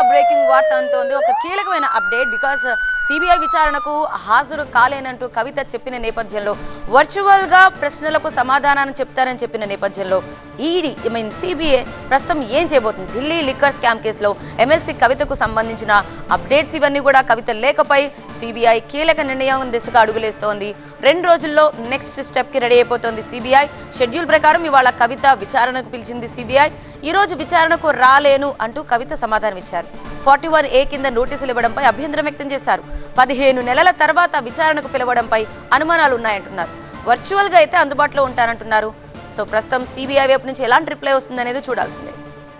breaking వార్త అంటోంది ఒక కీలకమైన అప్డేట్ బికాజ్ సిబిఐ విచారణకు హాజరు కాలేనంటూ కవిత చెప్పిన నేపథ్యంలో వర్చువల్ గా ప్రశ్నలకు సమాధానాన్ని చెప్తారని చెప్పిన నేపథ్యంలో ఈడీ సిబిఐ ప్రస్తుతం ఏం చేయబోతుంది ఢిల్లీ లిక్కర్ స్కామ్ కేసులో ఎమ్మెల్సీ కవితకు సంబంధించిన అప్డేట్స్ ఇవన్నీ కూడా కవిత లేఖపై సిబిఐ కీలక నిర్ణయం దిశగా అడుగులేస్తోంది 2 రోజుల్లో నెక్స్ట్ స్టెప్ కి రెడీ అయిపోతోంది సిబిఐ షెడ్యూల్ ప్రకారం ఇవాళ కవిత విచారణకు పిలిచింది సిబిఐ ఈ రోజు విచారణకు రాలేను అంటూ కవిత సమాధానం ఇచ్చారు 41A కింద నోటీసులు ఇవ్వడంపై అభ్యంతరం వ్యక్తం చేశారు 15 నెలల తర్వాత విచారణకు పిలవడంపై అనుమానాలు ఉన్నాయంటున్నారు వర్చువల్ గా అయితే అందుబాటులో ఉంటారంటున్నారు సో ప్రస్తుతం సిబిఐ వైపు నుంచి ఎలాంటి రిప్లై వస్తుంది అనేది చూడాల్సిందే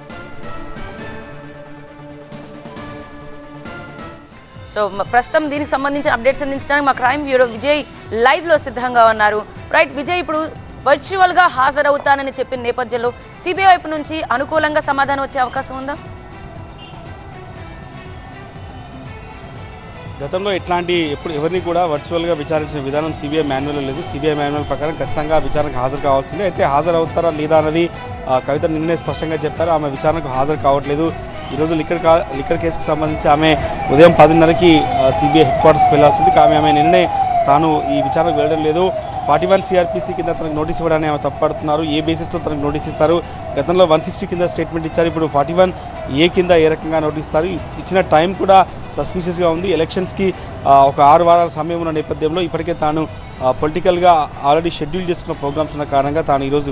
సో ప్రస్తుతం దీనికి సంబంధించిన అప్డేట్స్ అందించడానికి మా క్రైమ్ బ్యూరో విజయ్ లైవ్ లో సిద్ధంగా ఉన్నారు రైట్ విజయ్ ఇప్పుడు వర్చువల్ గా హాజరవుతానని చెప్పిన నేపథ్యంలో సిబిఐ వైపు నుంచి అనుకూలంగా సమాధానం వచ్చే అవకాశం ఉందా గతంలో ఇట్లాంటి ఎవరిని కూడా వర్చువల్గా విచారించిన విధానం సిబిఐ మాన్యువల్ లేదు సిబిఐ మాన్యువల్ ప్రకారం ఖచ్చితంగా విచారణకు హాజరు కావాల్సిందే అయితే హాజరవుతారా లేదా అన్నది కవిత నిన్నే స్పష్టంగా చెప్పారు ఆమె విచారణకు హాజరు కావట్లేదు ఈరోజు లిక్కర్ కేసుకు సంబంధించి ఆమె ఉదయం 10:30కి సిబిఐ హెడ్ క్వార్టర్స్కి వెళ్లాల్సింది కానీ ఆమె నిన్నే తాను ఈ విచారణకు వెళ్ళడం లేదు 41 సిఆర్పిసి కింద తనకు నోటీస్ ఇవ్వడానికి ఆమె తప్పడుతున్నారు ఏ బేసిస్లో తనకు నోటీస్ ఇస్తారు గతంలో 160 కింద స్టేట్మెంట్ ఇచ్చారు ఇప్పుడు 41A కింద ఏ రకంగా నోటీస్ ఇస్తారు ఇచ్చిన టైం కూడా సస్పిషియస్గా ఉంది ఎలక్షన్స్కి ఒక 6 వారాల సమయం ఉన్న నేపథ్యంలో ఇప్పటికే తాను పొలిటికల్గా ఆల్రెడీ షెడ్యూల్ చేసుకున్న ప్రోగ్రామ్స్ ఉన్న కారణంగా తాను ఈరోజు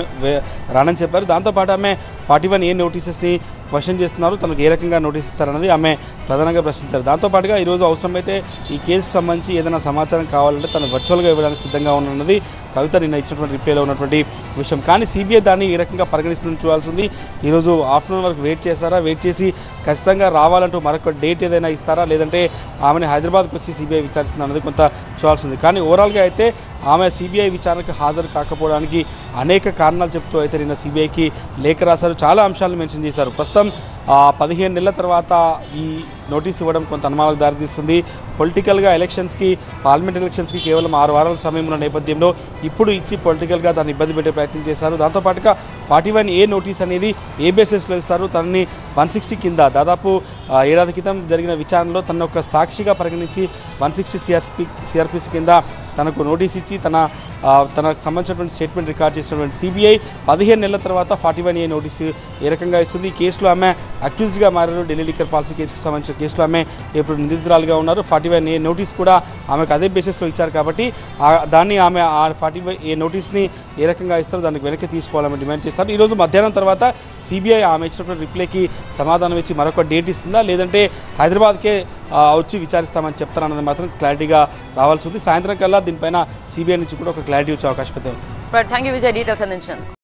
రానని చెప్పారు దాంతోపాటు ఆమె 41A నోటీసెస్ని క్వశ్చన్ చేస్తున్నారు తనకు ఏ రకంగా నోటీస్ ఇస్తారన్నది ఆమె ప్రధానంగా ప్రశ్నించారు దాంతోపాటుగా ఈరోజు అవసరమైతే ఈ కేసు సంబంధించి ఏదైనా సమాచారం కావాలంటే తను వర్చువల్గా ఇవ్వడానికి సిద్ధంగా ఉన్నది కవిత నిన్న ఇచ్చినటువంటి రిప్లైలో ఉన్నటువంటి విషయం కానీ సిబిఐ దాన్ని ఏ రకంగా పరిగణిస్తుందని చూడాల్సి ఉంది ఈరోజు ఆఫ్టర్నూన్ వరకు వెయిట్ చేసి ఖచ్చితంగా రావాలంటూ మరొక డేట్ ఏదైనా ఇస్తారా లేదంటే ఆమెను హైదరాబాద్కి వచ్చి సిబిఐ విచారిస్తుంది అన్నది కొంత చూడాల్సి ఉంది కానీ ఓవరాల్గా అయితే ఆమె సిబిఐ విచారణకు హాజరు కాకపోవడానికి అనేక కారణాలు చెప్తూ అయితే నిన్న సిబిఐకి లేఖ రాశారు చాలా అంశాలను మెన్షన్ చేశారు ప్రస్తుతం 15 నెలల తర్వాత ఈ నోటీస్ ఇవ్వడం కొంత అనుమానాలకు దారితీస్తుంది పొలిటికల్గా ఎలక్షన్స్కి పార్లమెంట్ ఎలక్షన్స్కి కేవలం 6 వారాల సమయం ఉన్న నేపథ్యంలో ఇప్పుడు ఇచ్చి పొలిటికల్గా దాన్ని ఇబ్బంది పెట్టే ప్రయత్నం చేశారు దాంతోపాటుగా 41A నోటీస్ అనేది ఏ బేసిస్లో ఇస్తారు తనని 160 కింద దాదాపు ఏడాది క్రితం జరిగిన విచారణలో తన ఒక సాక్షిగా పరిగణించి 160 సిఆర్పిసి కింద తనకు నోటీస్ ఇచ్చి తనకు సంబంధించినటువంటి స్టేట్మెంట్ రికార్డ్ చేసినటువంటి సిబిఐ 15 నెలల తర్వాత 41A నోటీసు ఏ రకంగా ఇస్తుంది ఈ కేసులో ఆమె అక్యూజ్డ్గా మారారు ఢిల్లీ లిక్కర్ పాలసీ కేసుకు సంబంధించిన కేసులో ఆమె ఇప్పుడు నిందితురాలుగా ఉన్నారు 41A నోటీస్ కూడా ఆమెకు అదే బేసిస్లో ఇచ్చారు కాబట్టి దాన్ని ఆమె ఆ 41A నోటీస్ని ఏ రకంగా ఇస్తారో దానికి వెనక్కి తీసుకోవాలని డిమాండ్ చేస్తారు ఈరోజు మధ్యాహ్నం తర్వాత సిబిఐ ఆమె ఇచ్చినటువంటి రిప్లైకి సమాధానం ఇచ్చి మరొక డేట్ ఇస్తుందా లేదంటే హైదరాబాద్కే వచ్చి విచారిస్తామని చెప్తారన్నది మాత్రం క్లారిటీగా రావాల్సి ఉంది సాయంత్రం కల్లా దీనిపైన సిబిఐ నుంచి కూడా ఒక క్లారిటీ వచ్చే అవకాశం ఉంది థ్యాంక్ యూ విజయ్ డీటెయిల్స్ అందించినందుకు